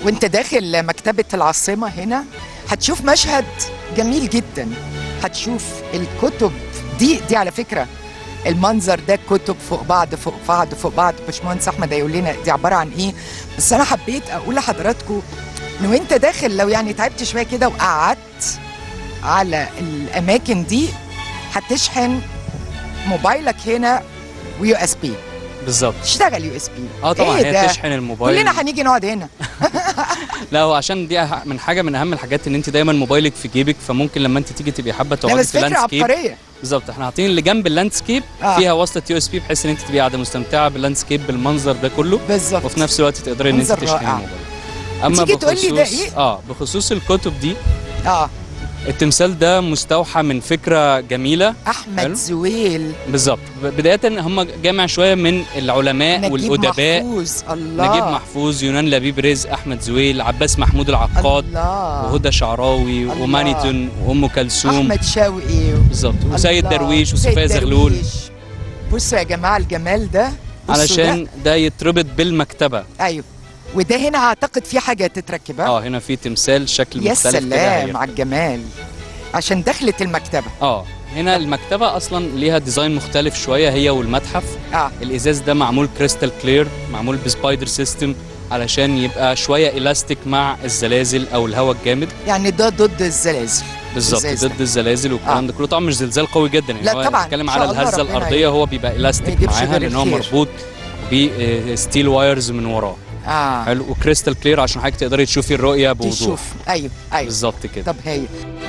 وانت داخل مكتبة العاصمة هنا هتشوف مشهد جميل جدا. هتشوف الكتب دي على فكرة المنظر ده كتب فوق بعض فوق بعض فوق بعض. باشمهندس احمد هيقول لنا دي عبارة عن ايه، بس انا حبيت اقول لحضراتكم ان وانت داخل لو يعني تعبت شوية كده وقعدت على الاماكن دي هتشحن موبايلك هنا ويو اس بي. بالظبط، تشتغل يو اس بي. طبعا هي تشحن الموبايل. كلنا هنيجي نقعد هنا. لا هو عشان دي من اهم الحاجات ان انت دايما موبايلك في جيبك، فممكن لما انت تيجي تبقي حابه تقعدي في اللاندسكيب. عبقريه. بالظبط، احنا حاطين اللي جنب اللاندسكيب فيها وصله يو اس بي بحيث ان انت تبقي قاعده مستمتعه باللاندسكيب بالمنظر ده كله. بالظبط، وفي نفس الوقت تقدري ان انت تشحني الموبايل. اما بخصوص بخصوص الكتب دي اه التمثال ده مستوحى من فكره جميله احمد زويل. بالظبط، بدايه هم جامع شويه من العلماء والادباء. نجيب محفوظ، يونان لبيب رزق، احمد زويل، عباس محمود العقاد، وهدى شعراوي، ومانيتون، وام كلثوم، احمد شوقي. بالظبط، وسيد درويش، وصفيه زغلول. بصوا يا جماعه الجمال ده، علشان ده يتربط بالمكتبه. ايوه، وده هنا اعتقد في حاجه تتركب. هنا في تمثال شكل يا مختلف كده. يا سلام على الجمال، عشان دخلت المكتبه. هنا المكتبه اصلا ليها ديزاين مختلف شويه هي والمتحف. الازاز ده معمول كريستال كلير، معمول بسبايدر سيستم علشان يبقى شويه الاستيك مع الزلازل او الهواء الجامد. يعني ده ضد الزلازل. بالظبط، ضد الزلازل والكلام ده كله. طبعا مش زلزال قوي جدا يعني، لا طبعا بنتكلم على الهزه الارضيه. هو بيبقى الاستيك معاها لان هو مربوط بستيل وايرز من وراه. حلو، وكريستال كلير عشان حضرتك تقدري تشوفي الرؤيه بوضوح. ايوه بالظبط كده. طب هايل.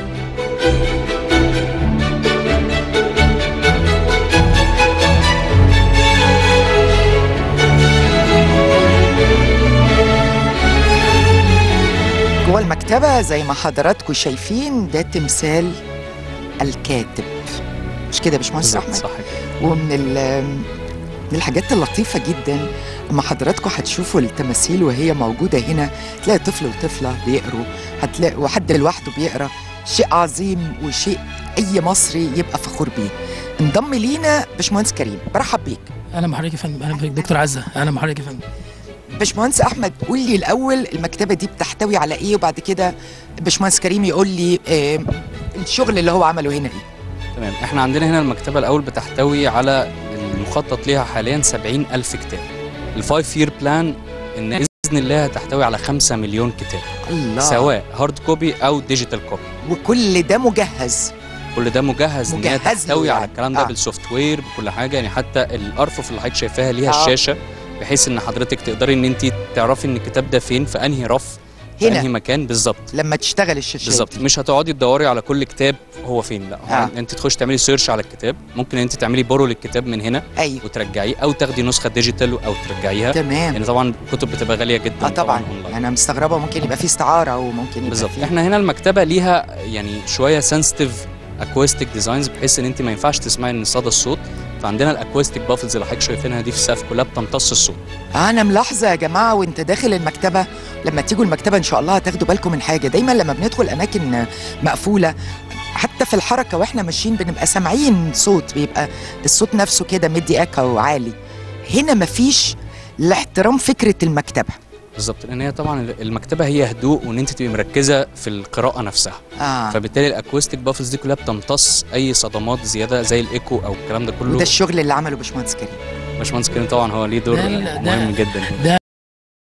جوه المكتبه زي ما حضراتكم شايفين ده تمثال الكاتب، مش كده يا باشمهندس احمد؟ صح كده. ومن الحاجات اللطيفة جدا اما حضراتكم هتشوفوا التماثيل وهي موجودة هنا، تلاقي طفل وطفلة بيقروا، هتلاقي وحد لوحده بيقرا. شيء عظيم وشيء أي مصري يبقى فخور بيه. انضم لينا باشمهندس كريم، برحب بيك. أهلا بحضرتك يا فندم. أهلا بيك دكتور عزة. أهلا بحضرتك يا فندم. باشمهندس أحمد قول لي الأول المكتبة دي بتحتوي على إيه، وبعد كده باشمهندس كريم يقول لي الشغل اللي هو عمله هنا إيه. تمام، احنا عندنا هنا المكتبة الأول بتحتوي على المخطط ليها حاليا 70,000 كتاب. الفايف يير بلان إن بإذن الله هتحتوي على 5 مليون كتاب. الله. سواء هارد كوبي أو ديجيتال كوبي. وكل ده مجهز. كل ده مجهز إن هي تحتوي يعني على الكلام ده بالسوفت وير بكل حاجة. يعني حتى الأرفف اللي حضرتك شايفاها ليها الشاشة بحيث إن حضرتك تقدري إن أنت تعرفي إن الكتاب ده فين في أنهي رف هنا في أنهي مكان بالظبط لما تشتغل الشاشات. بالظبط، مش هتقعدي تدوري على كل كتاب هو فين، لا انت تخش تعملي سيرش على الكتاب. ممكن انت تعملي بورو للكتاب من هنا وترجعيه، او تاخدي نسخه ديجيتال او ترجعيها. تمام. يعني طبعا الكتب بتبقى غاليه جدا. طبعا انا مستغربه ممكن يبقى في استعاره وممكن يبقى بالظبط. احنا هنا المكتبه ليها يعني شويه سنسيتيف اكوستيك ديزاينز بحيث ان انت ما ينفعش تسمعي ان صدى الصوت. فعندنا الاكوستيك بافلز اللي حضرتك شايفينها دي في السقف كلها بتمتص الصوت. انا ملاحظه يا جماعه وانت داخل المكتبه، لما تيجوا المكتبه ان شاء الله هتاخدوا بالكم من حاجه. دايما لما بندخل اماكن مقفوله حتى في الحركه واحنا ماشيين بنبقى سامعين صوت، بيبقى الصوت نفسه كده مدي اكو عالي. هنا مفيش لاحترام فكره المكتبه. بالظبط، لان هي طبعا المكتبه هي هدوء وان انت تبقي مركزه في القراءه نفسها. فبالتالي الاكوستيك بافلز دي كلها بتمتص اي صدمات زياده زي الايكو او الكلام ده كله. وده الشغل اللي عمله باشمهندس كريم. باشمهندس كريم طبعا هو ليه دور مهم جدا.